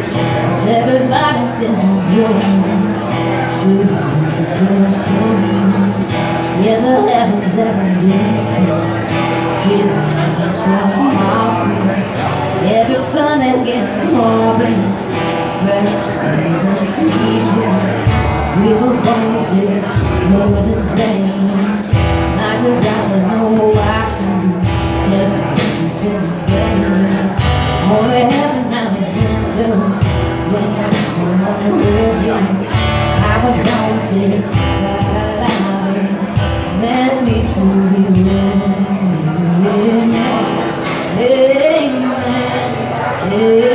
'cause everybody's disappointed. She put us through. Yeah, the heavens evidence. She's a strong heart. Every sun is getting more blue. Fresh breeze and peace. We were born sick over the day. Night is out, there's no absolute. She tells me that she's been praying. Only heaven now is in June. It's when I'm on with you. I was born sick, but I love it. Meant me to be with you. Amen. Amen. Amen.